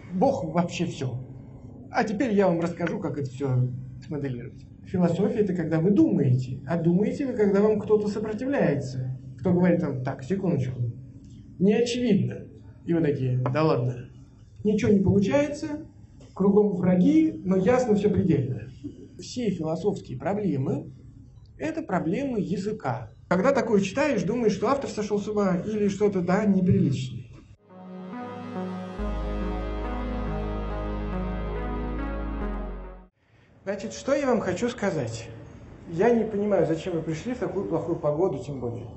Бог вообще все. А теперь я вам расскажу, как это все смоделировать. Философия – это когда вы думаете, а думаете вы, когда вам кто-то сопротивляется. Кто говорит там, так, секундочку, не очевидно. И вы такие, да ладно, ничего не получается, кругом враги, но ясно все предельно. Все философские проблемы – это проблемы языка. Когда такое читаешь, думаешь, что автор сошел с ума или что-то, да, неприличное. Значит, что я вам хочу сказать? Я не понимаю, зачем вы пришли в такую плохую погоду, тем более.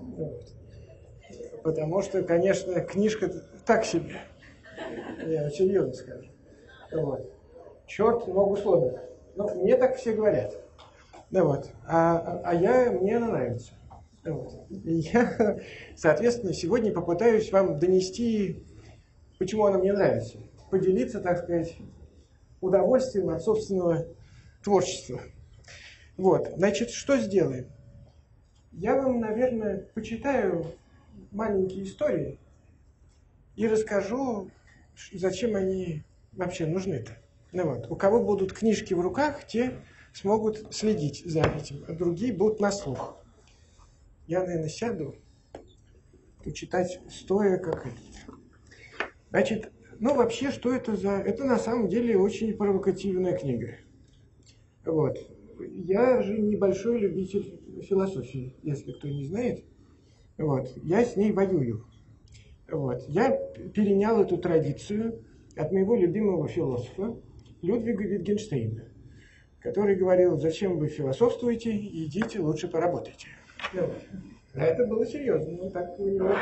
Потому что, конечно, книжка так себе. Я серьезно скажу. Вот. Черт ногу сломит. Ну, мне так все говорят. Да вот. Мне она нравится. Вот. И я, соответственно, сегодня попытаюсь вам донести, почему она мне нравится. Поделиться, так сказать, удовольствием от собственного творчества. Вот. Значит, что сделаем? Я вам, наверное, почитаю маленькие истории и расскажу, зачем они вообще нужны-то. Ну вот. У кого будут книжки в руках, те смогут следить за этим, а другие будут на слух. Я, наверное, сяду почитать стоя, как это. Значит, вообще, что это за... Это на самом деле очень провокативная книга. Вот. Я же небольшой любитель философии, если кто не знает. Вот. Я с ней воюю. Вот. Я перенял эту традицию от моего любимого философа Людвига Витгенштейна, который говорил, зачем вы философствуете, идите лучше поработайте. Вот. А это было серьезно. Ну, так у него...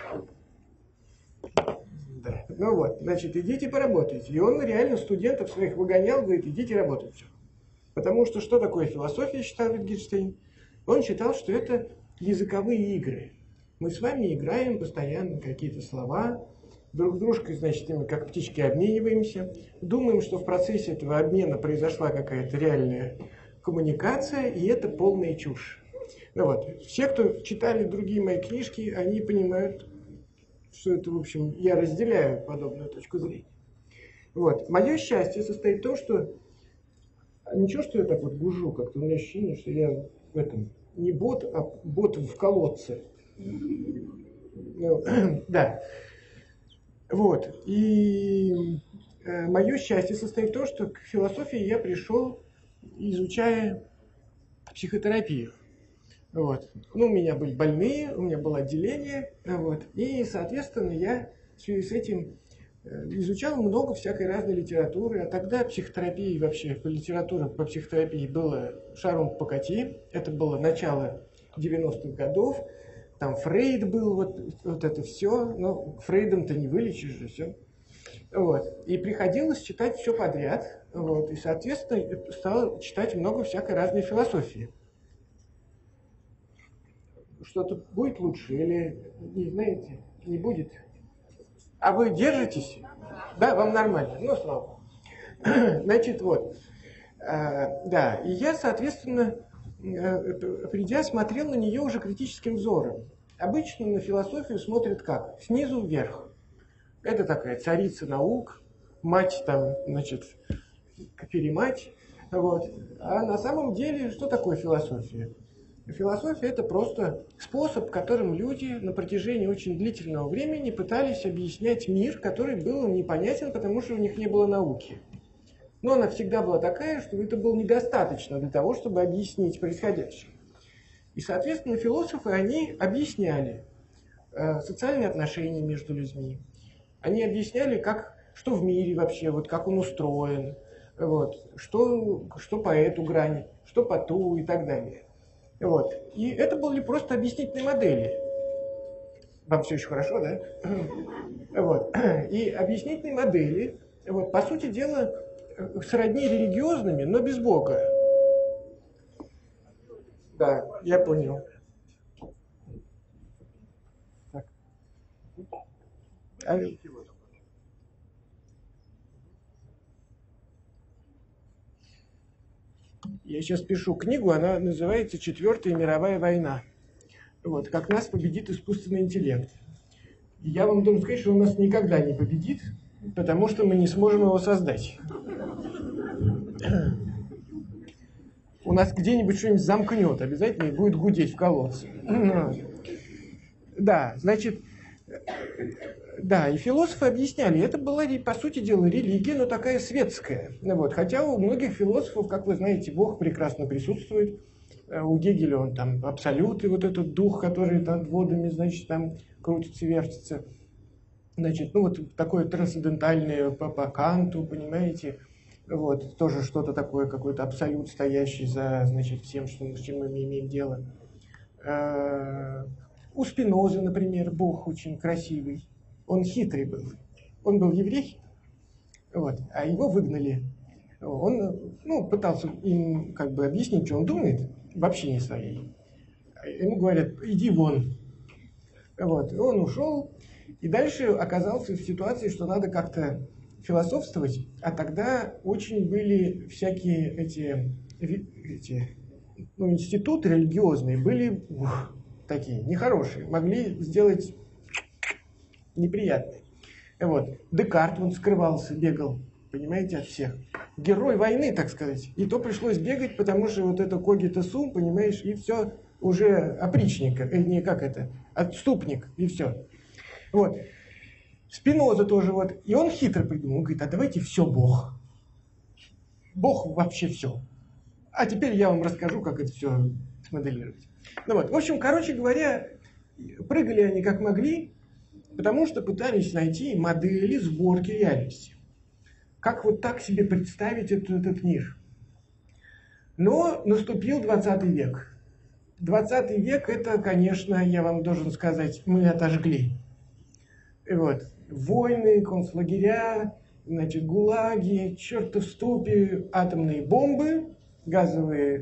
Да. Ну вот, значит, идите поработайте. И он реально студентов своих выгонял, говорит, идите работайте. Потому что такое философия, считал Витгенштейн? Он считал, что это языковые игры. Мы с вами играем постоянно какие-то слова, друг с дружкой, значит, мы как птички обмениваемся, думаем, что в процессе этого обмена произошла какая-то реальная коммуникация, и это полная чушь. Ну вот, все, кто читали другие мои книжки, они понимают, что это, в общем, я разделяю подобную точку зрения. Вот, мое счастье состоит в том, что ничего, что я так вот гужу, как-то у меня ощущение, что я в этом не бот, а бот в колодце. Ну, да. Вот. И мое счастье состоит в том, что к философии я пришел, изучая психотерапию. Вот. У меня были больные, у меня было отделение. Вот. И, соответственно, я в связи с этим изучал много всякой разной литературы, а тогда психотерапии вообще, литература по психотерапии была шаром покати, это было начало 90-х годов, там Фрейд был, вот это все, но Фрейдом-то не вылечишь же все. Вот. И приходилось читать все подряд, вот. И, соответственно, стал читать много всякой разной философии. Что-то будет лучше или, не знаете, не будет? А вы держитесь? Да, вам нормально? Ну, слава богу. Значит, вот. Да, и я, соответственно, придя, смотрел на нее уже критическим взором. Обычно на философию смотрят как? Снизу вверх. Это такая царица наук, мать там, значит, перемать. Вот. А на самом деле, что такое философия? Философия – это просто способ, которым люди на протяжении очень длительного времени пытались объяснять мир, который был непонятен, потому что у них не было науки. Но она всегда была такая, что это было недостаточно для того, чтобы объяснить происходящее. И, соответственно, философы, они объясняли социальные отношения между людьми. Они объясняли, что в мире вообще, вот, как он устроен, вот, что по эту грань, что по ту и так далее. Вот. И это были просто объяснительные модели. Вам все еще хорошо, да? Вот. И объяснительные модели, вот, по сути дела, сродни религиозными, но без Бога. Да, я понял. Так. Я сейчас пишу книгу, она называется «Четвертая мировая война». Вот, как нас победит искусственный интеллект. И я вам должен сказать, что он нас никогда не победит, потому что мы не сможем его создать. У нас где-нибудь что-нибудь замкнет, обязательно будет гудеть в колодце. Да, значит, да, и философы объясняли, это была, по сути дела, религия, но такая светская. Вот. Хотя у многих философов, как вы знаете, Бог прекрасно присутствует. У Гегеля он там абсолют, и вот этот дух, который над водами, значит, там крутится, вертится. Значит, ну вот такое трансцендентальное по Канту, понимаете, вот, тоже что-то такое, какой-то абсолют, стоящий за, значит, всем, с чем мы имеем дело. У Спинозы, например, Бог очень красивый, он хитрый был. Он был еврей, вот, а его выгнали. Он, ну, пытался им как бы объяснить, что он думает в общине своей. Ему говорят, иди вон. Вот, и он ушел, и дальше оказался в ситуации, что надо как-то философствовать, а тогда очень были всякие эти институты религиозные, были такие нехорошие, могли сделать неприятные. Вот. Декарт, он скрывался, бегал, понимаете, от всех. Герой войны, так сказать. И то пришлось бегать, потому что вот это когито сум, понимаешь, и все уже опричник, не как это, отступник, и все. Вот. Спиноза тоже вот. И он хитро придумал, он говорит, а давайте все Бог. Бог вообще все. А теперь я вам расскажу, как это все смоделировать. Ну вот, в общем, короче говоря, прыгали они как могли, потому что пытались найти модели сборки реальности. Как вот так себе представить этот мир? Но наступил 20 век. 20 век это, конечно, я вам должен сказать, мы отожгли. И вот, войны, концлагеря, значит, гулаги, чертов ступи, атомные бомбы, газовые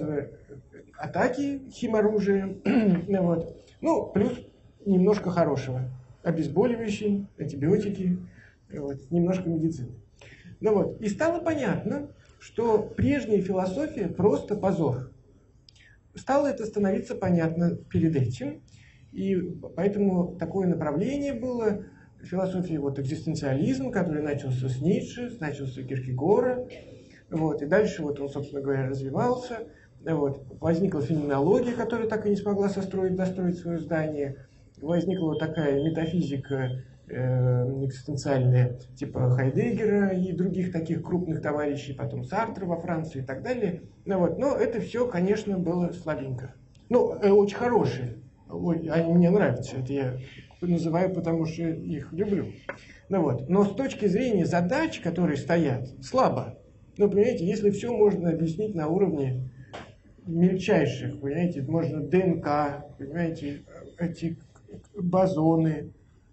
атаки, химоружие. Вот. Ну, плюс немножко хорошего. Обезболивающие, антибиотики, вот, немножко медицины. Ну вот, и стало понятно, что прежняя философия просто позор. Стало это становиться понятно перед этим, и поэтому такое направление было в философии, вот экзистенциализм, который начался с Ницше, начался с Киркегора, вот, и дальше вот он, собственно говоря, развивался, вот, возникла феноменология, которая так и не смогла достроить свое здание, возникла вот такая метафизика экзистенциальные, типа Хайдеггера и других таких крупных товарищей, потом Сартра во Франции и так далее. Ну, вот. Но это все, конечно, было слабенько. Ну, очень хорошие. Они мне нравятся. Это я называю, потому что их люблю. Ну, вот. Но с точки зрения задач, которые стоят, слабо. Ну, понимаете, если все можно объяснить на уровне мельчайших, понимаете, можно ДНК, понимаете, эти бозоны,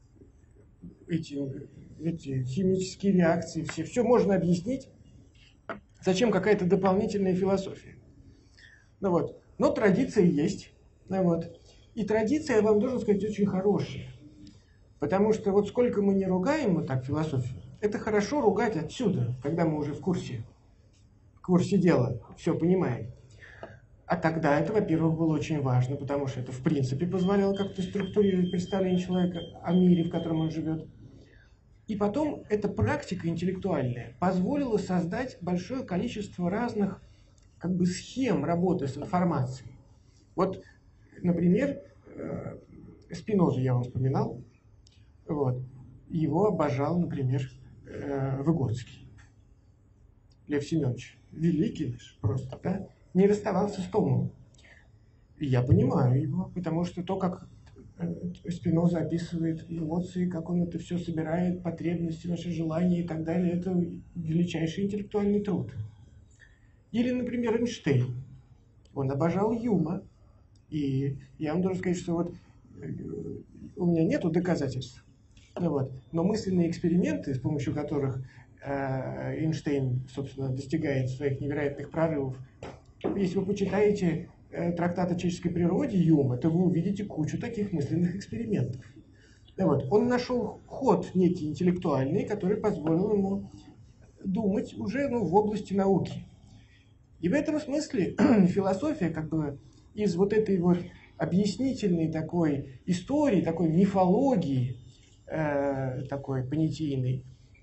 эти химические реакции, все можно объяснить. Зачем какая-то дополнительная философия? Ну вот. Но традиция есть. Ну вот. И традиция, я вам должен сказать, очень хорошая. Потому что вот сколько мы не ругаем вот так философию, это хорошо ругать отсюда, когда мы уже в курсе дела, все понимаем. А тогда это, во-первых, было очень важно, потому что это в принципе позволяло как-то структурировать представление человека о мире, в котором он живет. И потом эта практика интеллектуальная позволила создать большое количество разных как бы схем работы с информацией. Вот, например, Спинозу я вам вспоминал. Вот. Его обожал, например, Выгодский. Лев Семенович. Великий наш просто, да? Не расставался с Томом. И я понимаю его, потому что то, как Спиноза описывает эмоции, как он это все собирает, потребности, наши желания и так далее, это величайший интеллектуальный труд. Или, например, Эйнштейн. Он обожал Юма. И я вам должен сказать, что вот у меня нету доказательств. Ну вот. Но мысленные эксперименты, с помощью которых Эйнштейн, собственно, достигает своих невероятных прорывов, если вы почитаете трактат о человеческой природе Юма, то вы увидите кучу таких мысленных экспериментов. Вот. Он нашел ход некий интеллектуальный, который позволил ему думать уже в области науки. И в этом смысле философия как бы из вот этой вот объяснительной такой истории, такой мифологии, такой понятийной,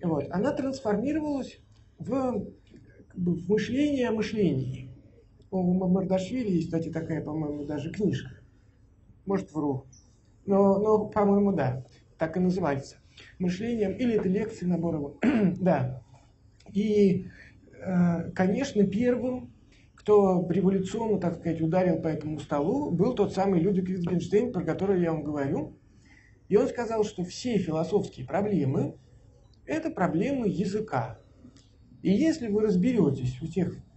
вот, она трансформировалась в мышление о мышлении. У Мамардашвили есть, кстати, такая, по-моему, даже книжка. Может, вру. Но по-моему, да. Так и называется. Мышлением. Или это лекции набором. Да. И, конечно, первым, кто революционно, так сказать, ударил по этому столу, был тот самый Людвиг Витгенштейн, про который я вам говорю. И он сказал, что все философские проблемы – это проблемы языка. И если вы разберетесь в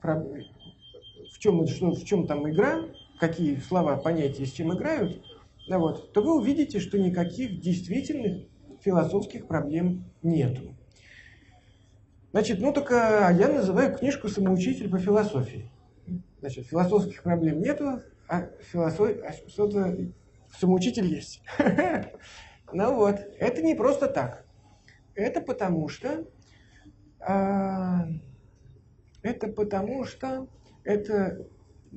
чем там игра, какие слова, понятия с чем играют, вот, то вы увидите, что никаких действительных философских проблем нету. Значит, только я называю книжку «Самоучитель по философии». Значит, философских проблем нету, а что-то самоучитель есть. Ну вот, это не просто так. Это потому что это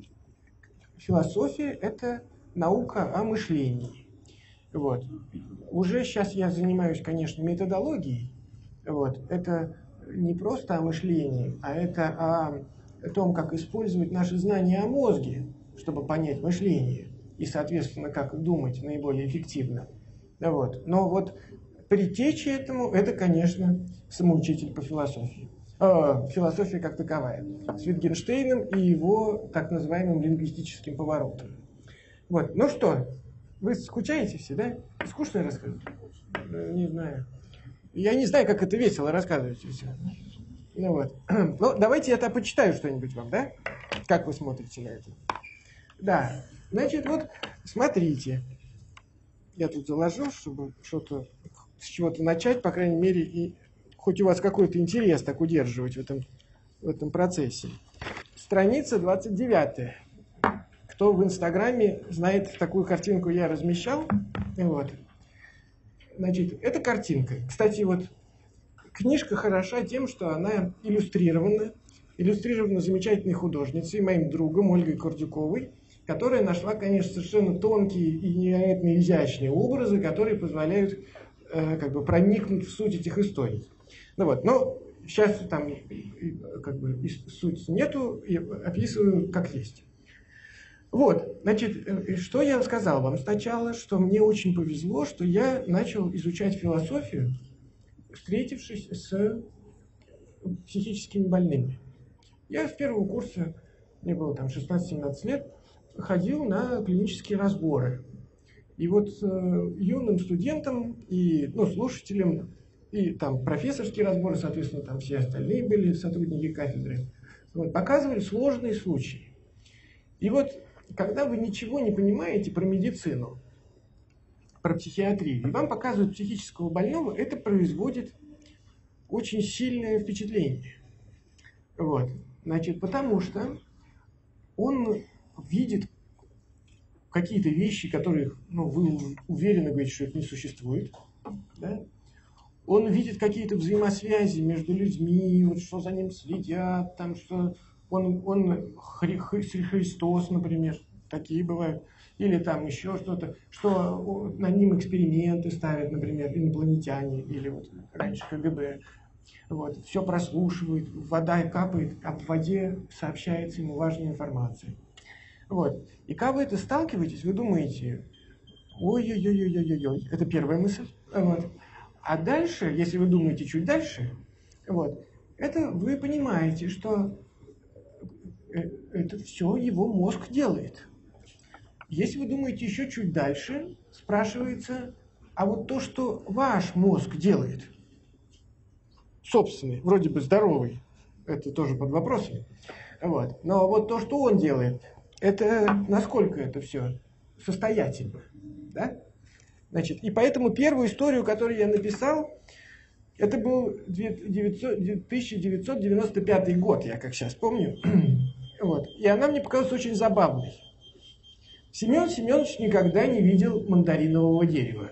философия, это наука о мышлении. Вот. Уже сейчас я занимаюсь, конечно, методологией. Вот. Это не просто о мышлении, а это о том, как использовать наши знания о мозге, чтобы понять мышление и, соответственно, как думать наиболее эффективно. Вот. Но вот предтеча этому, это, конечно, самоучитель по философии. Философия как таковая. С Витгенштейном и его так называемым лингвистическим поворотом. Вот. Ну что, вы скучаете все, да? Скучно рассказывать? Не знаю. Я не знаю, как это весело рассказывать все. Ну вот. Ну, давайте я-то почитаю что-нибудь вам, да? Как вы смотрите на это? Да. Значит, вот, смотрите. Я тут заложу, чтобы с чего-то начать, по крайней мере, и хоть у вас какой-то интерес так удерживать в этом процессе. Страница 29. Кто в Инстаграме знает, такую картинку я размещал. Вот. Значит, это картинка. Кстати, вот книжка хороша тем, что она иллюстрирована. Иллюстрирована замечательной художницей, моим другом Ольгой Кордюковой, которая нашла, конечно, совершенно тонкие и невероятно изящные образы, которые позволяют проникнуть в суть этих историй. Ну вот, но сейчас там суть нету, и описываю как есть. Вот, значит, что я сказал вам сначала, что мне очень повезло, что я начал изучать философию, встретившись с психическими больными. Я с первого курса, мне было там 16-17 лет, ходил на клинические разборы. И вот юным студентам и слушателям, и там профессорские разборы, соответственно, там все остальные были сотрудники кафедры, вот, показывали сложные случаи. И вот, когда вы ничего не понимаете про медицину, про психиатрию, и вам показывают психического больного, это производит очень сильное впечатление. Вот. Значит, потому что он видит какие-то вещи, которые, вы уверенно говорите, что это не существует. Да? Он видит какие-то взаимосвязи между людьми, вот, что за ним следят, там, что он Христос, например, такие бывают, или там еще что-то, что над ним эксперименты ставят, например, инопланетяне, или вот раньше КГБ. Вот, все прослушивает, вода капает, а в воде сообщается ему важная информация. Вот. И когда вы это сталкиваетесь, вы думаете, ой-ой-ой-ой-ой-ой, это первая мысль. Вот. А дальше, если вы думаете чуть дальше, вот, это вы понимаете, что это все его мозг делает. Если вы думаете еще чуть дальше, спрашивается, а вот то, что ваш мозг делает, собственный, вроде бы здоровый, это тоже под вопросом, вот. Но вот то, что он делает, это насколько это все состоятельно, да? Значит, и поэтому первую историю, которую я написал, это был 1995 год, я как сейчас помню, вот. И она мне показалась очень забавной. Семен Семенович никогда не видел мандаринового дерева.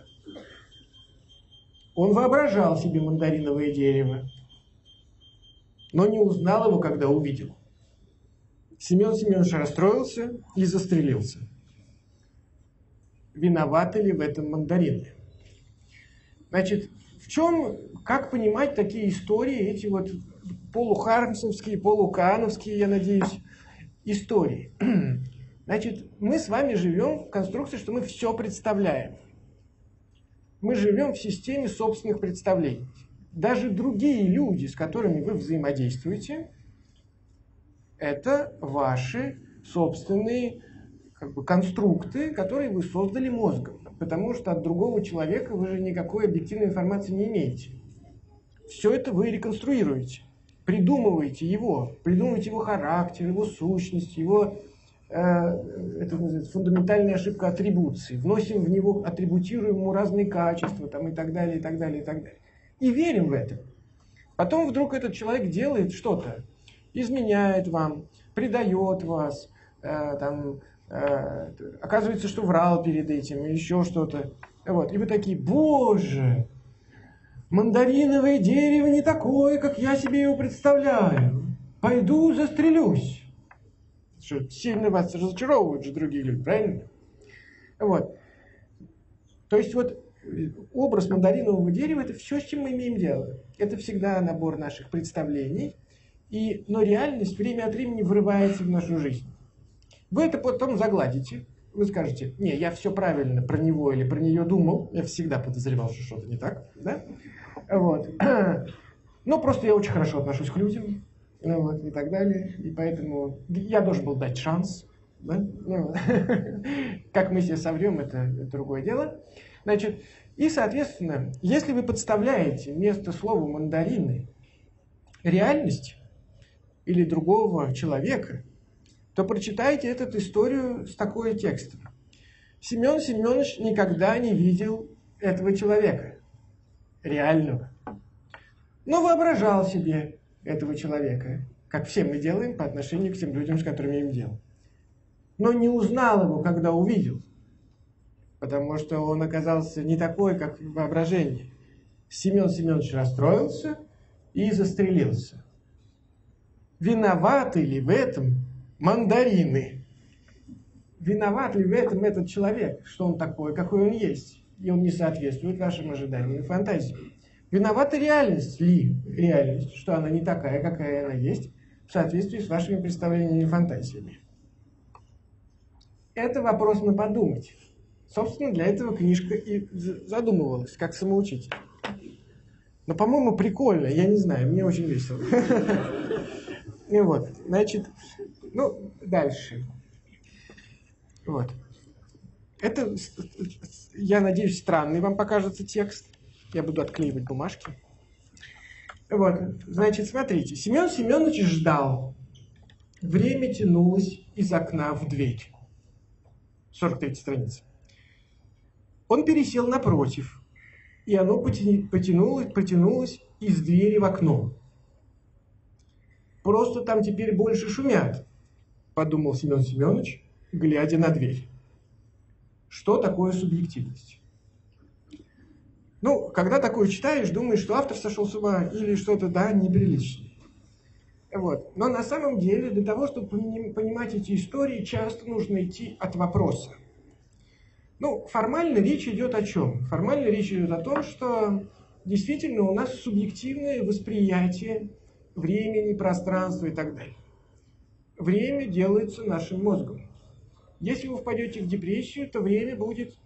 Он воображал себе мандариновое дерево, но не узнал его, когда увидел. Семен Семенович расстроился и застрелился. Виноваты ли в этом мандарины? Значит, В чем, как понимать такие истории, эти вот полухармсовские, полукановские, я надеюсь, истории? Значит, мы с вами живем в конструкции, что мы все представляем. Мы живем в системе собственных представлений. Даже другие люди, с которыми вы взаимодействуете, это ваши собственные конструкты, которые вы создали мозгом. Потому что от другого человека вы же никакой объективной информации не имеете. Все это вы реконструируете, придумываете его характер, его сущность, его это называется фундаментальная ошибка атрибуции. Вносим в него, атрибутируем ему разные качества там, и так далее, и так далее, и так далее. И верим в это. Потом вдруг этот человек делает что-то, изменяет вам, предает вас, оказывается, что врал перед этим, или еще что-то. Вот. И вы такие: боже, мандариновое дерево не такое, как я себе его представляю. Пойду застрелюсь. Что, сильно вас разочаровывают же другие люди, правильно? Вот. То есть вот образ мандаринового дерева — это все, с чем мы имеем дело. Это всегда набор наших представлений, но реальность время от времени врывается в нашу жизнь. Вы это потом загладите. Вы скажете: не, я все правильно про него или про нее думал, я всегда подозревал, что что-то не так, да? Вот. Но просто я очень хорошо отношусь к людям, вот, и так далее, и поэтому я должен был дать шанс, да? Как мы себе соврем, это другое дело. Значит, и, соответственно, если вы подставляете вместо слова «мандарины» реальность или другого человека, то прочитайте эту историю с такой текстом. Семен Семенович никогда не видел этого человека, реального, но воображал себе этого человека, как все мы делаем по отношению к тем людям, с которыми имеем дело. Но не узнал его, когда увидел, потому что он оказался не такой, как в воображении. Семен Семенович расстроился и застрелился. Виноваты ли в этом мандарины? Виноват ли в этом этот человек, что он такой, какой он есть, и он не соответствует вашим ожиданиям и фантазиям? Виновата реальность ли? Реальность, что она не такая, какая она есть, в соответствии с вашими представлениями и фантазиями? Это вопрос на подумать. Собственно, для этого книжка и задумывалась, как самоучитель. Но, по-моему, прикольно, я не знаю, мне очень весело. И вот, значит, дальше. Вот. Это, я надеюсь, странный вам покажется текст. Я буду отклеивать бумажки. Вот, значит, смотрите. Семен Семенович ждал. Время тянулось из окна в дверь. 43-я страница. Он пересел напротив, и оно потянулось из двери в окно. Просто там теперь больше шумят, подумал Семен Семенович, глядя на дверь. Что такое субъективность? Когда такое читаешь, думаешь, что автор сошел с ума или что-то, неприличное. Вот. Но на самом деле для того, чтобы понимать эти истории, часто нужно идти от вопроса. Формально речь идет о чем? Формально речь идет о том, что действительно у нас субъективное восприятие времени, пространства и так далее. Время делается нашим мозгом. Если вы впадете в депрессию, то время будет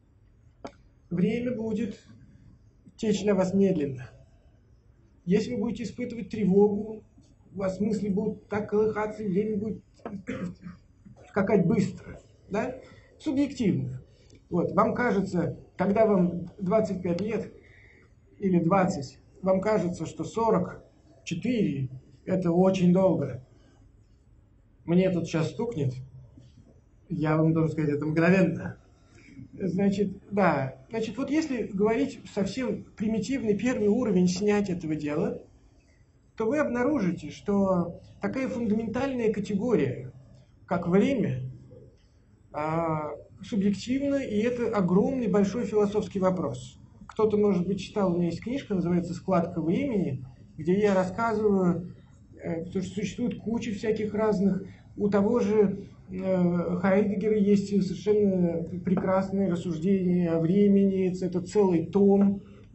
течь для вас медленно. Если вы будете испытывать тревогу, у вас мысли будут так колыхаться, и время будет скакать быстро. Да? Субъективно. Вот, вам кажется, когда вам 25 лет или 20, вам кажется, что 44 – это очень долго. Мне тут сейчас стукнет, я вам должен сказать, это мгновенно. Значит, вот если говорить совсем примитивный первый уровень снять этого дела, то вы обнаружите, что такая фундаментальная категория, как время, субъективно, и это огромный большой философский вопрос. Кто-то, может быть, читал, у меня есть книжка, называется «Складка времени», где я рассказываю, что существует куча всяких разных. У того же Хайдеггера есть совершенно прекрасные рассуждения о времени, это целый том,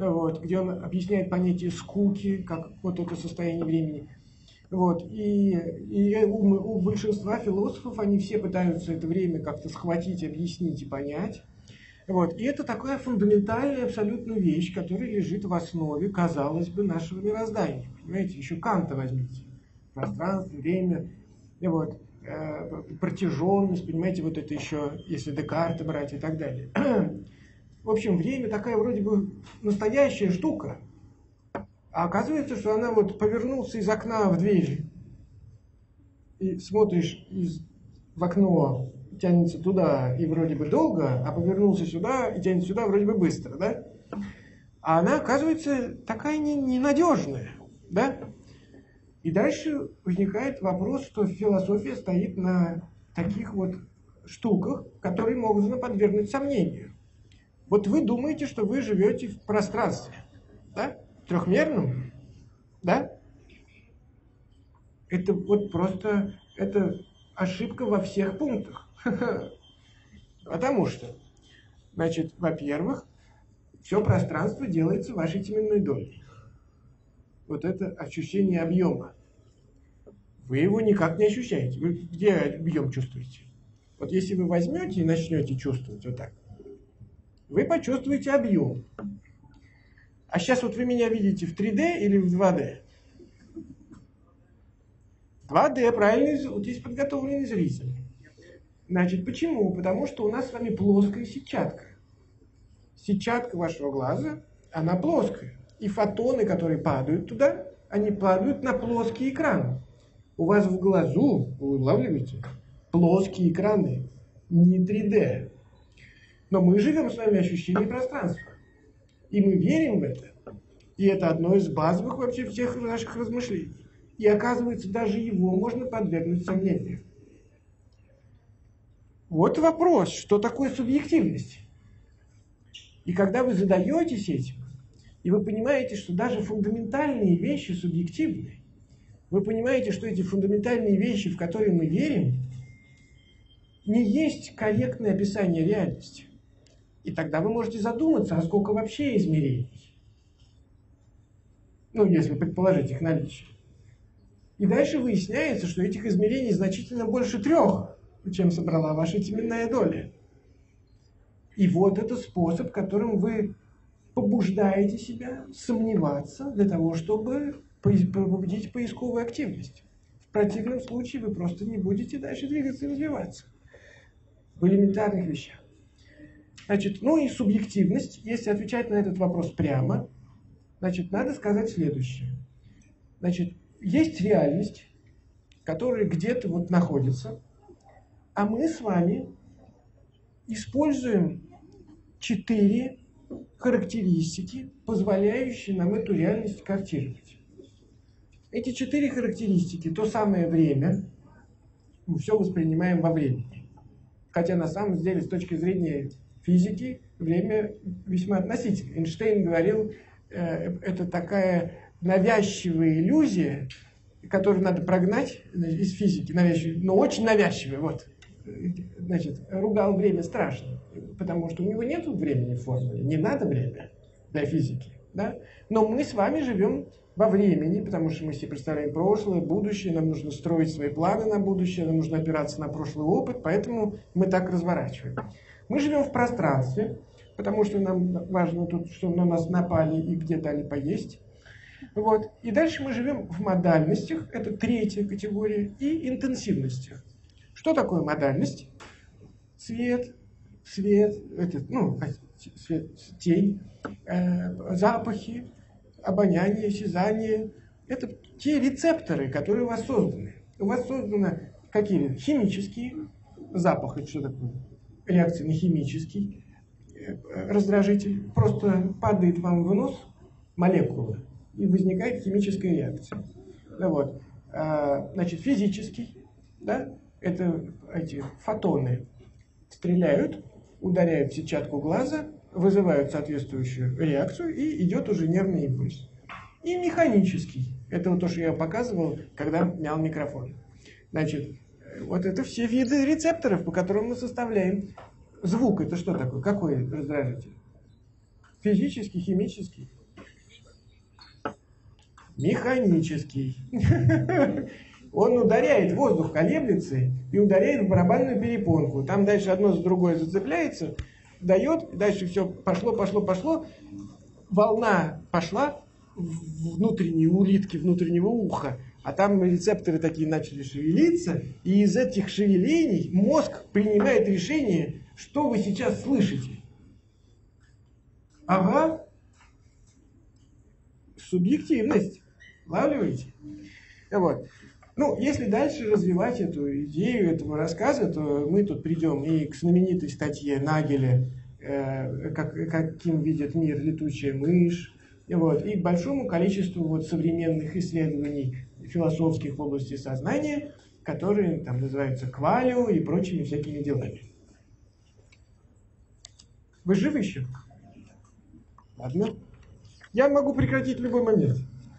вот, где он объясняет понятие скуки, как вот это состояние времени. Вот, и у большинства философов они все пытаются это время как-то схватить, объяснить и понять. Вот, и это такая фундаментальная абсолютно вещь, которая лежит в основе, казалось бы, нашего мироздания. Понимаете, еще Канта возьмите. Пространство, время, вот, протяженность, понимаете, вот это еще, если Декарта брать и так далее. В общем, время такая вроде бы настоящая штука, а оказывается, что она вот повернулся из окна в дверь, и смотришь в окно, тянется туда и вроде бы долго, а повернулся сюда и тянется сюда вроде бы быстро, да? А она, оказывается, такая ненадежная, да? И дальше возникает вопрос, что философия стоит на таких вот штуках, которые можно подвергнуть сомнению. Вот вы думаете, что вы живете в пространстве, да? Трехмерном, да? Это вот просто, это ошибка во всех пунктах. Потому что, значит, во-первых, все пространство делается вашей теменной долей. Вот это ощущение объема. Вы его никак не ощущаете. Вы где объем чувствуете? Вот если вы возьмете и начнете чувствовать вот так, вы почувствуете объем. А сейчас вот вы меня видите в 3D или в 2D? 2D, правильно, вот здесь подготовленный зритель. Значит, почему? Потому что у нас с вами плоская сетчатка. Сетчатка вашего глаза, она плоская. И фотоны, которые падают туда, они падают на плоский экран. У вас в глазу, вы улавливаете, плоские экраны, не 3D. Но мы живем с вами ощущением пространства. И мы верим в это. И это одно из базовых вообще всех наших размышлений. И оказывается, даже его можно подвергнуть сомнению. Вот вопрос, что такое субъективность? И когда вы задаетесь этим, и вы понимаете, что даже фундаментальные вещи субъективны, вы понимаете, что эти фундаментальные вещи, в которые мы верим, не есть корректное описание реальности. И тогда вы можете задуматься, а сколько вообще измерений? Ну, если предположить их наличие. И дальше выясняется, что этих измерений значительно больше 3, чем собрала ваша теменная доля. И вот это способ, которым вы побуждаете себя сомневаться для того, чтобы побудить поисковую активность. В противном случае вы просто не будете дальше двигаться и развиваться. В элементарных вещах. Значит, ну и субъективность, если отвечать на этот вопрос прямо, значит, надо сказать следующее. Значит, есть реальность, которая где-то вот находится, а мы с вами используем 4 характеристики, позволяющие нам эту реальность картировать. Эти 4 характеристики, то самое время, мы все воспринимаем во времени. Хотя на самом деле, с точки зрения физики, время весьма относительно. Эйнштейн говорил, это такая навязчивая иллюзия, которую надо прогнать из физики, но очень навязчивая. Вот. Значит, ругал время страшно, потому что у него нет времени в формуле, не надо время для физики. Да? Но мы с вами живем во времени, потому что мы себе представляем прошлое, будущее, нам нужно строить свои планы на будущее, нам нужно опираться на прошлый опыт, поэтому мы так разворачиваем. Мы живем в пространстве, потому что нам важно тут, что на нас напали и где дали поесть. Вот. И дальше мы живем в модальностях, это 3-я категория, и интенсивностях. Что такое модальность? Свет, свет, тень, запахи, обоняние, осязание. Это те рецепторы, которые у вас созданы. У вас созданы какие? Химические. Запах — это что такое? Реакция на химический раздражитель. Просто падает вам в нос молекула, и возникает химическая реакция. Вот. Значит, физический, да, это эти фотоны стреляют, ударяют в сетчатку глаза, вызывают соответствующую реакцию, и идет уже нервный импульс. И механический. Это вот то, что я показывал, когда мял микрофон. Значит, вот это все виды рецепторов, по которым мы составляем. Звук — это что такое? Какой раздражитель? Физический, химический? Механический. Он ударяет, воздух колеблется и ударяет в барабанную перепонку. Там дальше одно за другое зацепляется, дает, дальше все пошло. Волна пошла в внутренние улитки внутреннего уха, а там рецепторы такие начали шевелиться, и из этих шевелений мозг принимает решение, что вы сейчас слышите. Ага. Субъективность. Улавливаете? Вот. Ну, если дальше развивать эту идею, этого рассказа, то мы тут придем и к знаменитой статье Нагеля «Каким видит мир летучая мышь», вот, и к большому количеству вот современных исследований философских в области сознания, которые там называются квалио и прочими всякими делами. Вы живы еще? Ладно. Я могу прекратить в любой момент.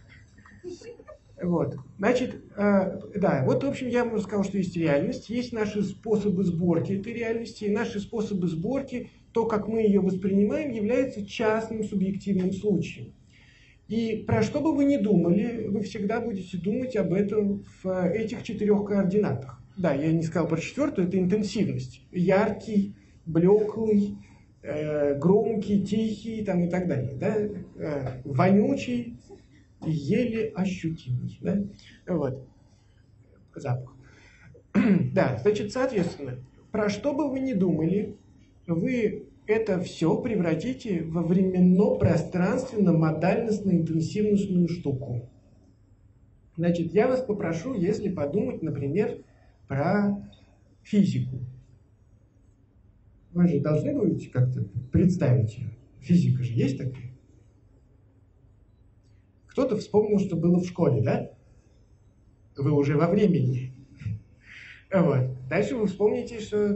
Вот. Значит, да, вот, в общем, я вам сказал, что есть реальность, есть наши способы сборки этой реальности, и наши способы сборки, то, как мы ее воспринимаем, является частным субъективным случаем. И про что бы вы ни думали, вы всегда будете думать об этом в этих 4 координатах. Да, я не сказал про 4-ю, это интенсивность. Яркий, блеклый, громкий, тихий там, и так далее. Да? Вонючий, еле ощутимый. Да? Вот. Запах. Да, значит, соответственно, про что бы вы ни думали, вы это все превратите во временно-пространственно-модальностно-интенсивностную штуку. Значит, я вас попрошу, если подумать, например, про физику. Вы же должны будете как-то представить ее. Физика же есть такая. Кто-то вспомнил, что было в школе, да? Вы уже во времени. Вот. Дальше вы вспомните, что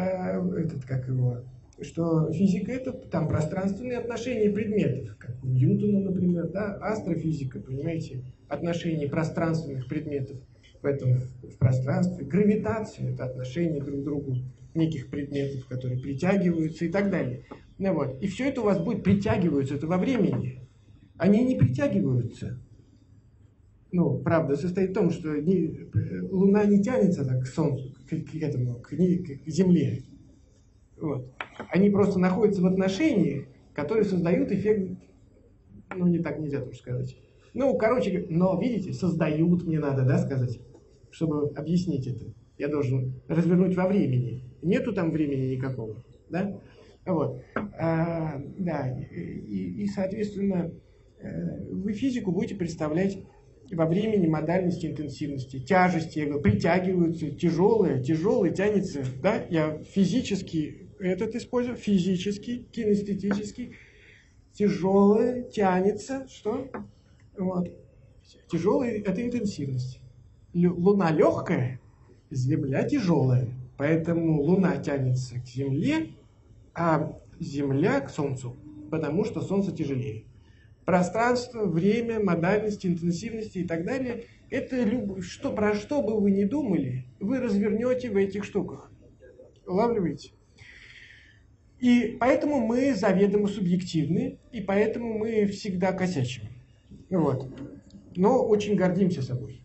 что физика — это там пространственные отношения предметов, как у Ньютона, например, да? Астрофизика, понимаете, отношения пространственных предметов в пространстве. Гравитация — это отношение друг к другу неких предметов, которые притягиваются и так далее. Ну, вот. И все это у вас будет притягиваться, это во времени. Они не притягиваются. Ну, правда состоит в том, что Луна не тянется так к Солнцу, к Земле. Вот. Они просто находятся в отношениях, которые создают эффект, ну, не так нельзя тоже сказать. Ну, короче, но, видите, создают, мне надо, да, сказать, чтобы объяснить это. Я должен развернуть во времени. Нету там времени никакого, да? Вот. Да, и, соответственно, вы физику будете представлять во времени, модальности, интенсивности, тяжести, притягиваются, тяжелые, тянется, да? Я физически этот использую, физический, кинестетический, тяжелое, тянется, что? Вот. Тяжелый — это интенсивность. Луна легкая, Земля тяжелая, поэтому Луна тянется к Земле, а Земля к Солнцу, потому что Солнце тяжелее. Пространство, время, модальность, интенсивность и так далее — это про что бы вы ни думали, вы развернете в этих штуках. Улавливаете? И поэтому мы заведомо субъективны, и поэтому мы всегда косячим. Вот. Но очень гордимся собой.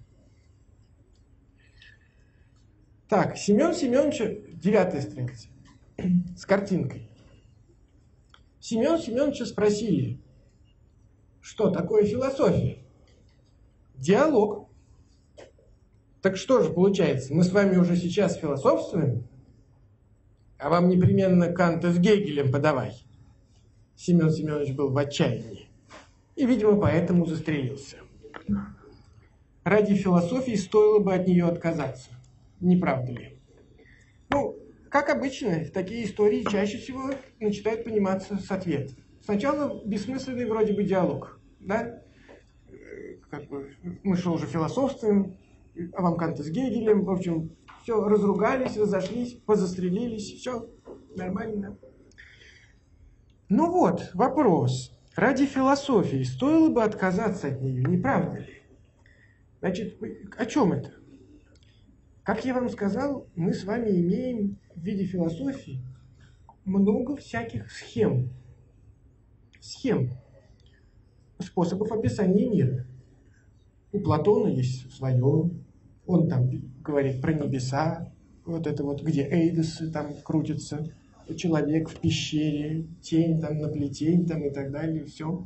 Так, Семен Семеновича, 9-я страница, с картинкой. Семен Семеновича спросили, что такое философия? Диалог. Так что же получается, мы с вами уже сейчас философствуем, а вам непременно Канта с Гегелем подавай. Семен Семенович был в отчаянии и, видимо, поэтому застрелился. Ради философии стоило бы от нее отказаться. Не правда ли? Ну, как обычно, такие истории чаще всего начинают пониматься с ответа. Сначала бессмысленный вроде бы диалог, да? Как бы мы что, уже философствуем, а вам Канта с Гегелем, в общем, все, разругались, разошлись, позастрелились, все нормально. Ну вот, вопрос. Ради философии стоило бы отказаться от нее, не правда ли? Значит, о чем это? Как я вам сказал, мы с вами имеем в виде философии много всяких схем. схем, способов описания мира. У Платона есть свое, он там говорит про небеса, вот это вот, где эйдосы там крутятся, человек в пещере, тень там на плетень там и так далее, все.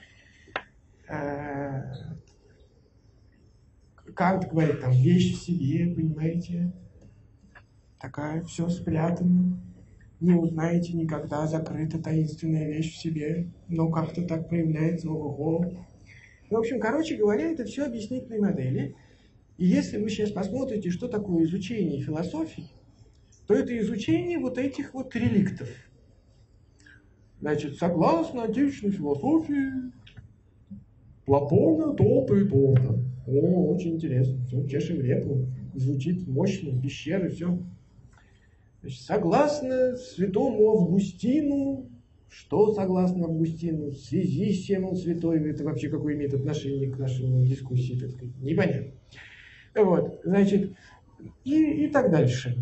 Кант говорит, там вещь в себе, понимаете, такая, все спрятано, не узнаете никогда, закрыта таинственная вещь в себе, но как-то так проявляется, ого-го. В общем, короче говоря, это все объяснительные модели. И если вы сейчас посмотрите, что такое изучение философии, то это изучение вот этих вот реликтов. Значит, согласно отечественной философии Платона то-то и то-то. О, очень интересно. Все, чешем репу. Звучит мощно, пещеры, все. Значит, согласно святому Августину, что согласно Августину, в связи с чем он святой, это вообще какое имеет отношение к нашей дискуссии, так сказать, непонятно. Вот, значит, и так дальше.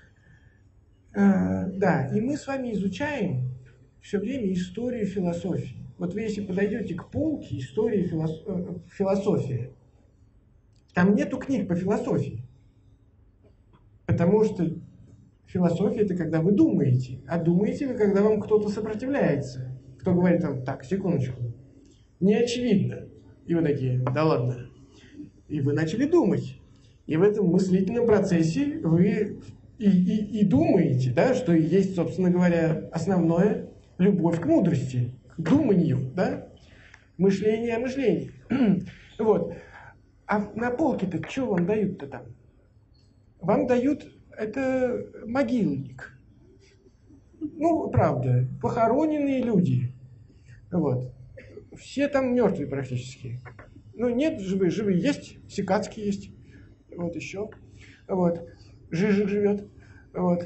Да, и мы с вами изучаем все время историю философии. Вот вы, если подойдете к полке истории философии, там нету книг по философии. Потому что философия – это когда вы думаете. А думаете вы, когда вам кто-то сопротивляется. Кто говорит вам, так, секундочку, не очевидно. И вы такие, да ладно. И вы начали думать. И в этом мыслительном процессе вы и думаете, да, что есть, собственно говоря, основное – любовь к мудрости, к думанию, да? Мышление о мышлении. Вот. А на полке-то что вам дают-то там? Вам дают это могильник. Ну, правда, похороненные люди. Вот. Все там мертвые практически. Ну, нет, живые есть, Сикацкий есть. Вот еще. Вот. Жижик живет. Вот.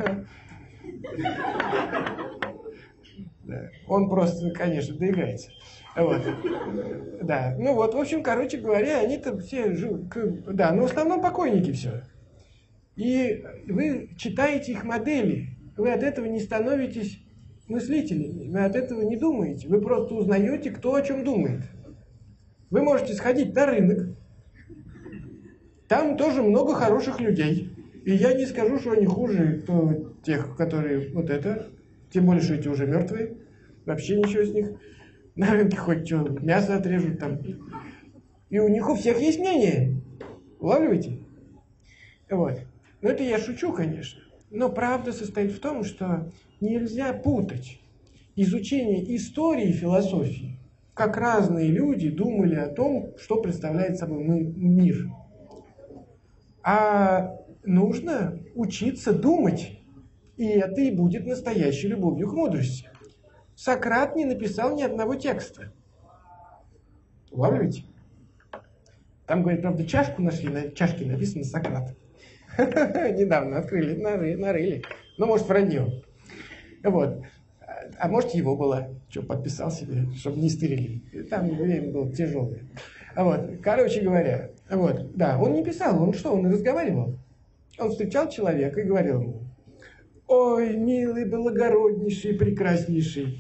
Да. Он просто, конечно, доиграется. Вот. Да. Ну вот, в общем, короче говоря, они-то все живут. Да, но в основном покойники все. И вы читаете их модели. Вы от этого не становитесь мыслителями. Вы от этого не думаете. Вы просто узнаете, кто о чем думает. Вы можете сходить на рынок. Там тоже много хороших людей. И я не скажу, что они хуже тех, которые вот это. Тем более, что эти уже мертвые. Вообще ничего с них. На рынке хоть что, мясо отрежут там. И у них у всех есть мнение. Улавливаете? Вот. Но это я шучу, конечно. Но правда состоит в том, что нельзя путать изучение истории философии, как разные люди думали о том, что представляет собой мир. А нужно учиться думать, и это и будет настоящей любовью к мудрости. Сократ не написал ни одного текста. Улавливаете? Там, говорит, правда, чашку нашли, на чашке написано «Сократ». Недавно открыли, нарыли. Ну, может, вранье. Вот. А может, его было. Что, подписал себе, чтобы не стырили. Там время было тяжелое. Вот. Короче говоря, вот. Да, он не писал, он что, он разговаривал. Он встречал человека и говорил ему: ой, милый, благороднейший, прекраснейший,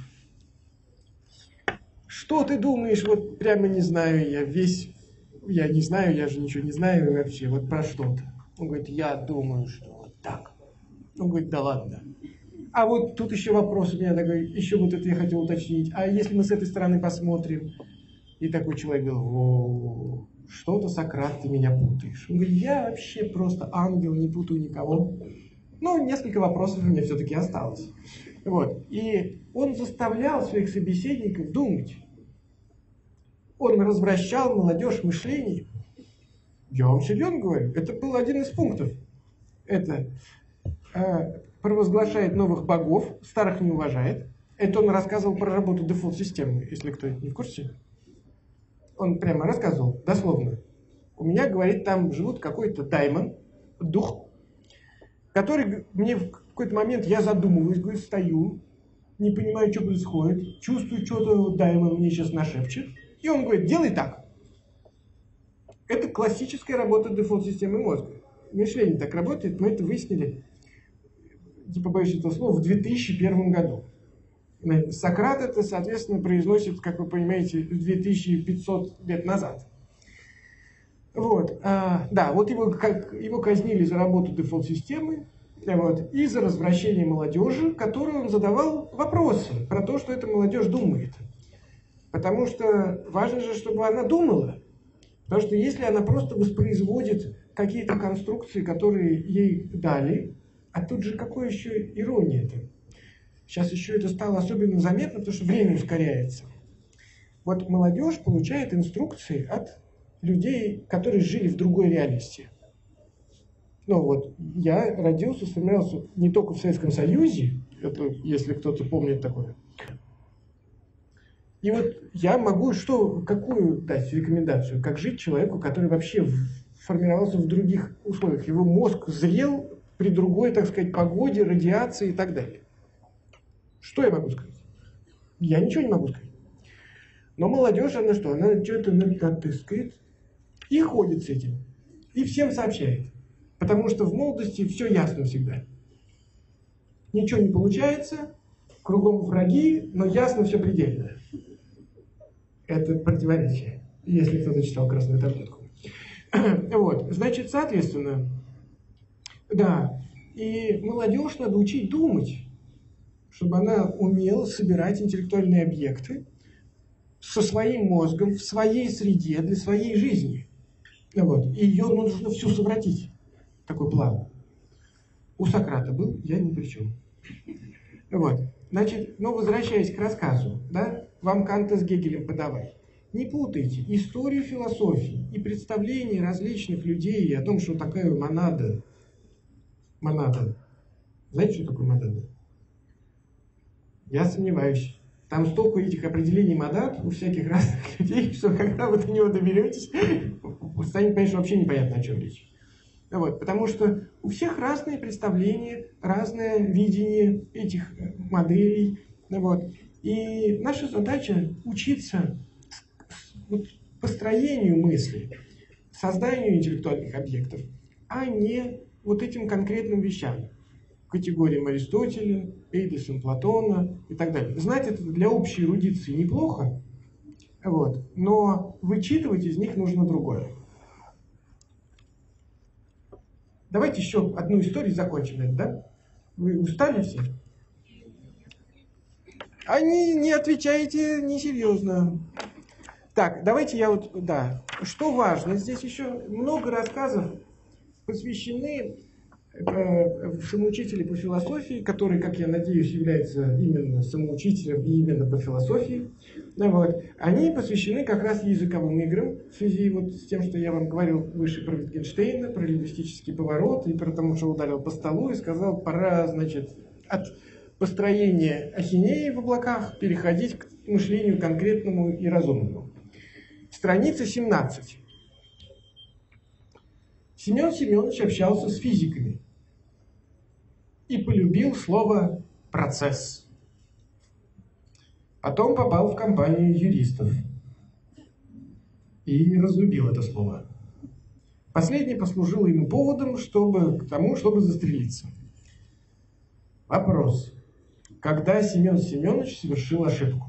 что ты думаешь, вот прямо не знаю я, я не знаю, я же ничего не знаю вообще, вот про что-то. Он говорит, я думаю, что вот так. Он говорит, да ладно. А вот тут еще вопрос у меня такой, еще вот это я хотел уточнить. А если мы с этой стороны посмотрим? И такой человек говорит, о, что-то, Сократ, ты меня путаешь. Он говорит, я вообще просто ангел, не путаю никого. Ну, несколько вопросов у меня все-таки осталось. Вот. И он заставлял своих собеседников думать. Он развращал молодежь мышлением. Я вам серьезно говорю, это был один из пунктов. Это провозглашает новых богов, старых не уважает. Это он рассказывал про работу дефолт-системы, если кто не в курсе. Он прямо рассказывал, дословно. У меня, говорит, там живут какой-то даймон, дух, который мне в какой-то момент, я задумываюсь, говорит, стою, не понимаю, что происходит, чувствую, что-то даймон мне сейчас нашепчет. И он говорит, делай так. Это классическая работа дефолт-системы мозга. Мышление так работает, мы это выяснили, не побоюсь этого слова, в 2001 году. Сократ это, соответственно, произносит, как вы понимаете, 2500 лет назад. Вот, да, вот его казнили за работу дефолт-системы, вот, и за развращение молодежи, которой он задавал вопросы про то, что эта молодежь думает. Потому что важно же, чтобы она думала. Потому что если она просто воспроизводит какие-то конструкции, которые ей дали, а тут же какой еще ирония-то? Сейчас еще это стало особенно заметно, потому что время ускоряется. Вот молодежь получает инструкции от людей, которые жили в другой реальности. Ну вот, я родился, сформировался не только в Советском Союзе, это, если кто-то помнит такое. И вот я могу какую дать рекомендацию, как жить человеку, который вообще формировался в других условиях. Его мозг зрел при другой, так сказать, погоде, радиации и так далее. Что я могу сказать? Я ничего не могу сказать. Но молодежь, она что? Она что-то натыскает и ходит с этим. И всем сообщает. Потому что в молодости все ясно всегда. Ничего не получается, кругом враги, но ясно все предельно. Это противоречие, если кто-то читал «Красную таблетку». Вот, значит, соответственно, да, и молодежь надо учить думать, чтобы она умела собирать интеллектуальные объекты со своим мозгом, в своей среде, для своей жизни. Вот, и ее нужно всю совратить. Такой план. У Сократа был, я ни при чем. Вот. Значит, возвращаясь к рассказу, да, вам Канта с Гегелем подавай. Не путайте историю философии и представления различных людей о том, что такая монада. Монада. Знаете, что такое монада? Я сомневаюсь. Там столько этих определений монад у всяких разных людей, что когда вы до него доберетесь, станет, конечно, вообще непонятно, о чем речь. Вот, потому что у всех разные представления, разное видение этих моделей. Вот. И наша задача учиться построению мысли, созданию интеллектуальных объектов, а не вот этим конкретным вещам, категориям Аристотеля, Эйдесом, Платона и так далее. Знать это для общей эрудиции неплохо, вот, но вычитывать из них нужно другое. Давайте еще одну историю закончим, да? Вы устали все? Не отвечаете несерьезно. Так, давайте да. Что важно здесь еще? Много рассказов посвящены самоучителю по философии, который, как я надеюсь, является именно самоучителем и именно по философии. Вот. Они посвящены как раз языковым играм в связи с тем, что я вам говорил выше про Wittgenstein, про лингвистический поворот и про то, что ударил по столу и сказал, пора, значит, от построения ахинеи в облаках переходить к мышлению конкретному и разумному. Страница 17. Семен Семенович общался с физиками и полюбил слово «процесс». Потом попал в компанию юристов и разлюбил это слово. Последнее послужило ему поводом к тому, чтобы застрелиться. Вопрос. Когда Семен Семенович совершил ошибку?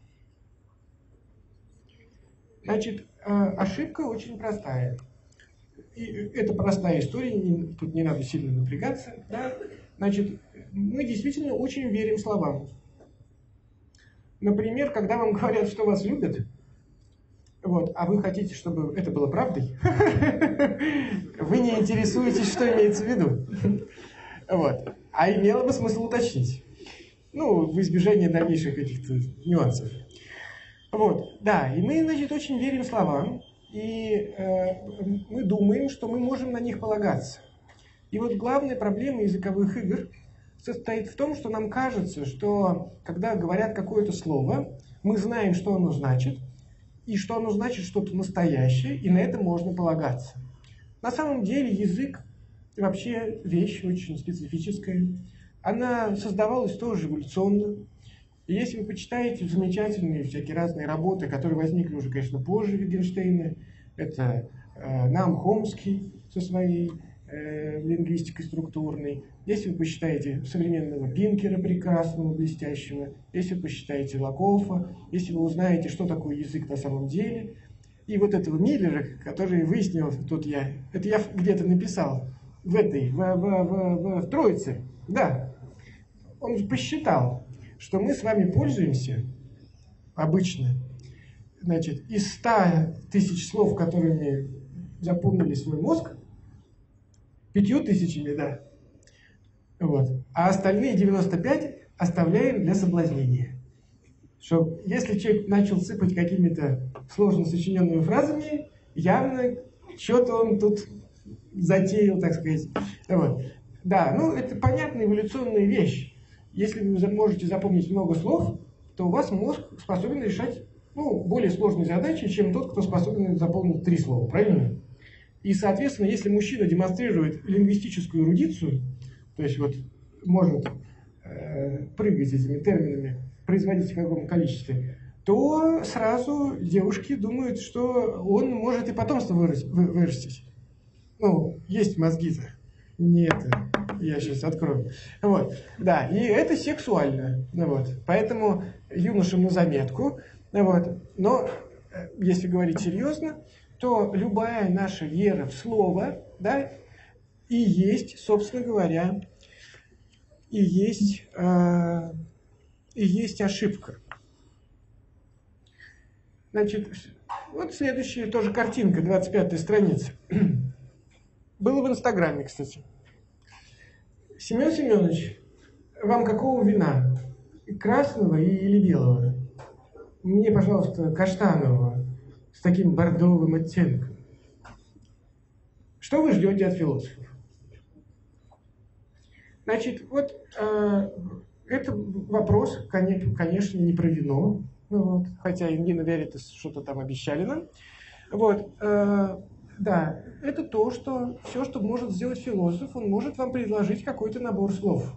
Значит, ошибка очень простая. И это простая история, тут не надо сильно напрягаться. Да? Значит, мы действительно очень верим словам. Например, когда вам говорят, что вас любят, вот, а вы хотите, чтобы это было правдой, вы не интересуетесь, что имеется в виду. Вот. А имело бы смысл уточнить. В избежание дальнейших этих нюансов. Вот, да, и мы, значит, очень верим словам, и мы думаем, что мы можем на них полагаться. И вот главная проблема языковых игр состоит в том, что нам кажется, что когда говорят какое-то слово, мы знаем, что оно значит, и что оно значит что-то настоящее, и на это можно полагаться. На самом деле язык вообще вещь очень специфическая. Она создавалась тоже эволюционно. И если вы почитаете замечательные всякие разные работы, которые возникли уже, конечно, позже Wittgensteina, это Наум Хомский со своей лингвистикой структурной, если вы посчитаете современного Пинкера прекрасного, блестящего, если вы посчитаете Лакоффа, если вы узнаете, что такое язык на самом деле, и вот этого Миллера, который выяснил, это я где-то написал, в Троице, да, он посчитал, что мы с вами пользуемся обычно, значит, из 100 тысяч слов, которыми заполнили свой мозг, 5000, да, вот, а остальные 95 оставляем для соблазнения. Что если человек начал сыпать какими-то сложно сочиненными фразами, явно что-то он тут затеял, так сказать. Вот. Да, ну это понятная эволюционная вещь. Если вы можете запомнить много слов, то у вас мозг способен решать более сложные задачи, чем тот, кто способен запомнить 3 слова, правильно? И, соответственно, если мужчина демонстрирует лингвистическую эрудицию, то есть вот может прыгать этими терминами, производить в каком количестве, то сразу девушки думают, что он может и потомство вырастить. Ну, есть мозги-то. Нет, я сейчас открою. Вот, да, и это сексуально. Вот. Поэтому юношам на заметку. Вот. Но, если говорить серьезно, то любая наша вера в слово, да, и есть, собственно говоря, и есть ошибка. Значит, вот следующая тоже картинка, 25-я страница. Было в Инстаграме, кстати. Семен Семенович, вам какого вина? Красного или белого? Мне, пожалуйста, каштанового, с таким бордовым оттенком. Что вы ждете от философов? Значит, вот это вопрос, конечно, не про вино, вот, хотя Ингина Веритас что-то там обещали нам. Вот, да, это то, что все, что может сделать философ, он может вам предложить какой-то набор слов.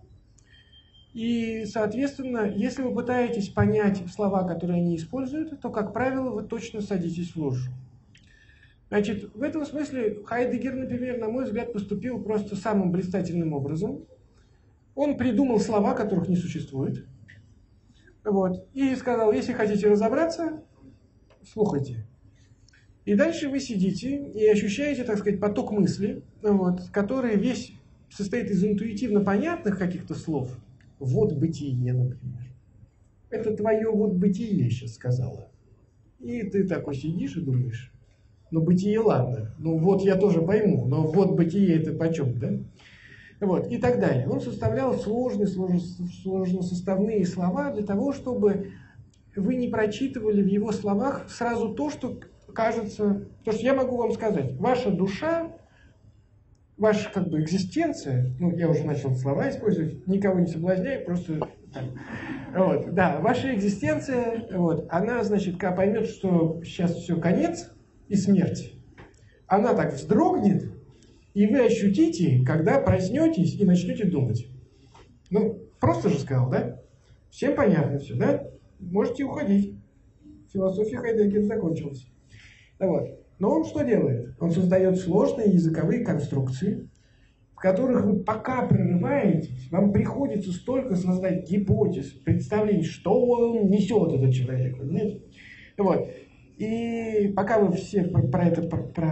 И, соответственно, если вы пытаетесь понять слова, которые они используют, то, как правило, вы точно садитесь в лужу. Значит, в этом смысле Хайдеггер, например, на мой взгляд, поступил просто самым блистательным образом. Он придумал слова, которых не существует. Вот, и сказал, если хотите разобраться, слушайте. И дальше вы сидите и ощущаете, так сказать, поток мысли, вот, который весь состоит из интуитивно понятных каких-то слов. Вот бытие, например. Это твое вот бытие, сейчас сказала. И ты такой сидишь и думаешь, ну бытие ладно, ну вот я тоже пойму, но вот бытие это почем, да? Вот, и так далее. Он составлял сложносоставные слова для того, чтобы вы не прочитывали в его словах сразу то, что кажется... Потому что я могу вам сказать, ваша душа, ваша как бы экзистенция, ну я уже начал слова использовать, никого не соблазняю, просто так. Вот, да, ваша экзистенция, вот, она, значит, когда поймет, что сейчас все конец и смерть, она так вздрогнет, и вы ощутите, когда проснетесь и начнете думать. Ну, просто же сказал, да? Всем понятно все, да? Можете уходить. Философия Хайдеггера закончилась. Вот. Но он что делает? Он создает сложные языковые конструкции, в которых вы пока прорываетесь, вам приходится столько создать гипотез, представлений, что он несет, этот человек. Понимаете? Вот. И пока вы все про это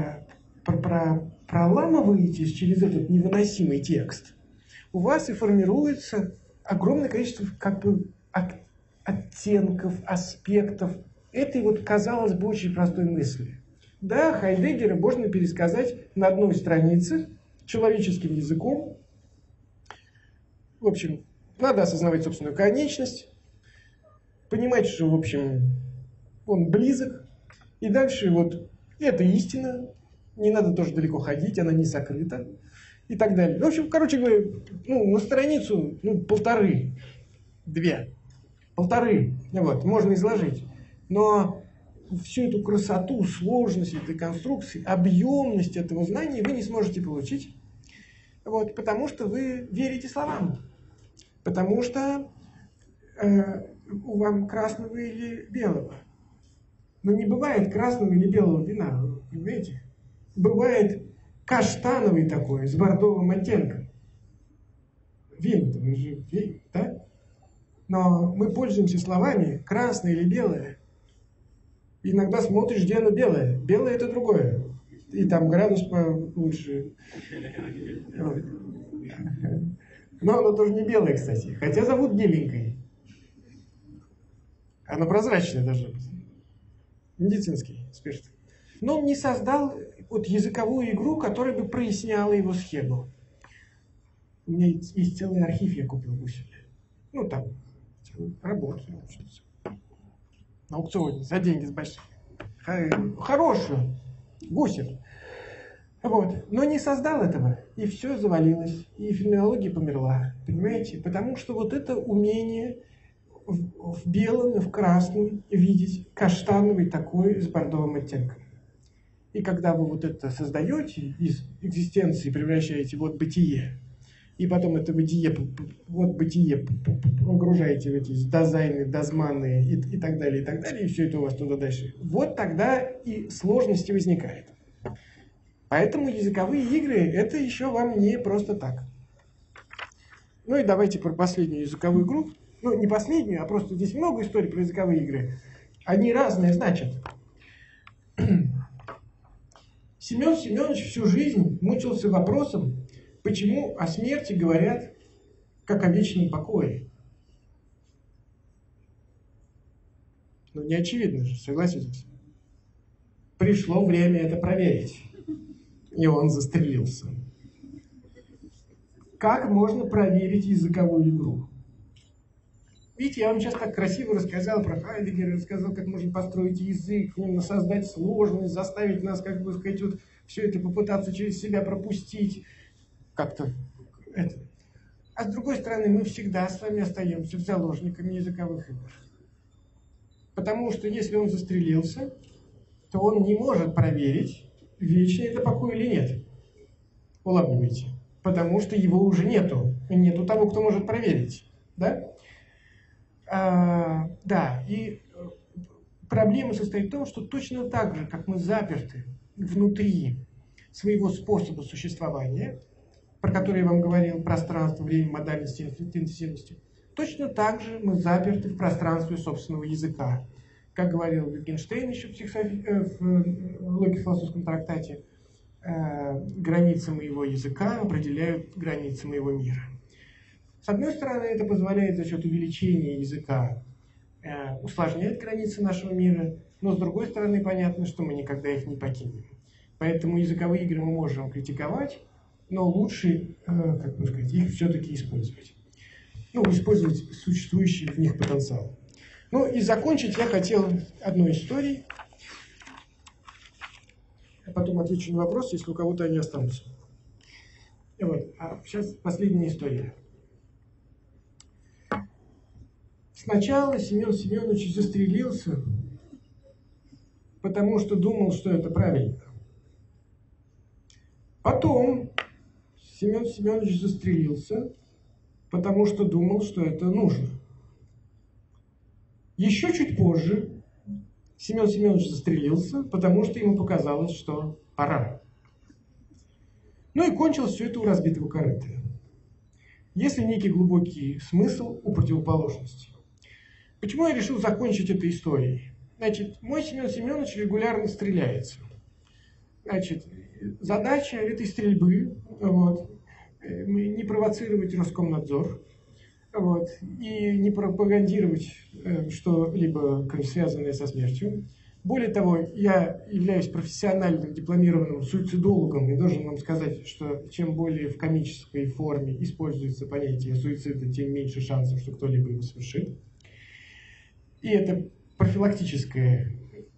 проламываетесь через этот невыносимый текст, у вас и формируется огромное количество как бы оттенков, аспектов этой вот, казалось бы, очень простой мысли. Да, Хайдеггера можно пересказать на одной странице человеческим языком. В общем, надо осознавать собственную конечность, понимать, что, в общем, он близок, и дальше вот это истина, не надо тоже далеко ходить, она не сокрыта, и так далее. В общем, короче говоря, на страницу, 1,5-2, вот, можно изложить. Но всю эту красоту, сложность этой конструкции, объемность этого знания вы не сможете получить, вот, потому что вы верите словам, потому что у вам красного или белого. Но не бывает красного или белого вина, понимаете? Бывает каштановый такой, с бордовым оттенком. Вин, вы же видите, да? Но мы пользуемся словами красное или белое. Иногда смотришь, где оно белое. Белое это другое. И там градус лучше. Но оно тоже не белое, кстати. Хотя зовут беленькой. Оно прозрачное даже. Медицинский спирт. Но он не создал вот языковую игру, которая бы проясняла его схему. У меня есть целый архив, я купил Гуселя. Ну там, работаю. На аукционе, за деньги с больших. Хорошую. Гусель. Вот. Но не создал этого, и все завалилось, и феноменология померла, понимаете? Потому что вот это умение в белом и в красном видеть каштановый такой с бордовым оттенком. И когда вы вот это создаете из экзистенции, превращаете в вот бытие, и потом это бытие погружаете в эти дазайны, дазманы и так далее, и все это у вас туда дальше, вот тогда и сложности возникают. Поэтому языковые игры – это еще вам не просто так. Ну и давайте про последнюю языковую игру. Ну, не последнюю, а просто здесь много историй про языковые игры. Они разные, значит. Семен Семенович всю жизнь мучился вопросом, почему о смерти говорят как о вечном покое. Ну, не очевидно же, согласитесь. Пришло время это проверить. И он застрелился. Как можно проверить языковую игру? Видите, я вам сейчас так красиво рассказал про Хайдеггера, рассказал, как можно построить язык, создать сложность, заставить нас, как бы сказать, вот все это попытаться через себя пропустить. Как-то это. А с другой стороны, мы всегда с вами остаемся заложниками языковых игр. Потому что если он застрелился, то он не может проверить, вечный это покой или нет. Улавливаете? Потому что его уже нету. Нету того, кто может проверить. Да? Да, и проблема состоит в том, что точно так же, как мы заперты внутри своего способа существования, про который я вам говорил, пространство, время, модальности, интенсивности, точно так же мы заперты в пространстве собственного языка. Как говорил Wittgenstein еще в логико-философском трактате, границы моего языка определяют границы моего мира. С одной стороны, это позволяет за счет увеличения языка усложнять границы нашего мира, но с другой стороны, понятно, что мы никогда их не покинем. Поэтому языковые игры мы можем критиковать, но лучше, как бы сказать, их все-таки использовать. Ну, использовать существующий в них потенциал. Ну и закончить я хотел одной историей. Я потом отвечу на вопрос, если у кого-то они останутся. И вот, а сейчас последняя история. Сначала Семен Семенович застрелился, потому что думал, что это правильно. Потом Семен Семенович застрелился, потому что думал, что это нужно. Еще чуть позже Семен Семенович застрелился, потому что ему показалось, что пора. Ну и кончилось все это у разбитого корыта. Есть ли некий глубокий смысл у противоположности? Почему я решил закончить этой историей? Значит, мой Семен Семенович регулярно стреляется. Значит, задача этой стрельбы не провоцировать Роскомнадзор, и не пропагандировать что-либо связанное со смертью. Более того, я являюсь профессиональным дипломированным суицидологом и должен вам сказать, что чем более в комической форме используется понятие суицида, тем меньше шансов, что кто-либо его совершит. И это профилактическая,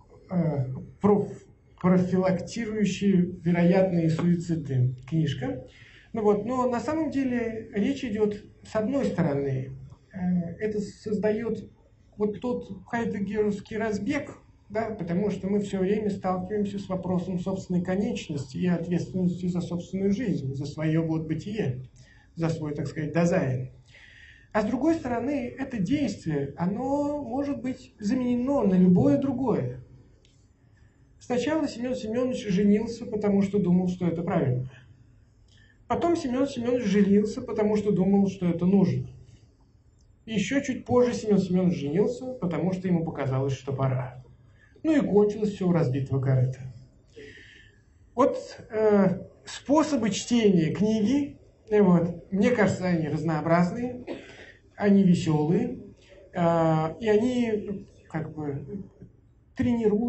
профилактирующая вероятные суициды книжка. Но на самом деле речь идет, с одной стороны, это создает вот тот хайдеггеровский разбег, да, потому что мы все время сталкиваемся с вопросом собственной конечности и ответственности за собственную жизнь, за свое бытие, за свой, так сказать, дазайн. А с другой стороны, это действие, оно может быть заменено на любое другое. Сначала Семен Семенович женился, потому что думал, что это правильно. Потом Семен Семенович женился, потому что думал, что это нужно. Еще чуть позже Семен Семенович женился, потому что ему показалось, что пора. Ну и кончилось все у разбитого корыта. Вот способы чтения книги, мне кажется, они разнообразные, они веселые, и они как бы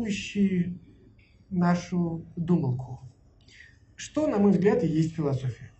тренирующие нашу думалку. Что, на мой взгляд, и есть философия.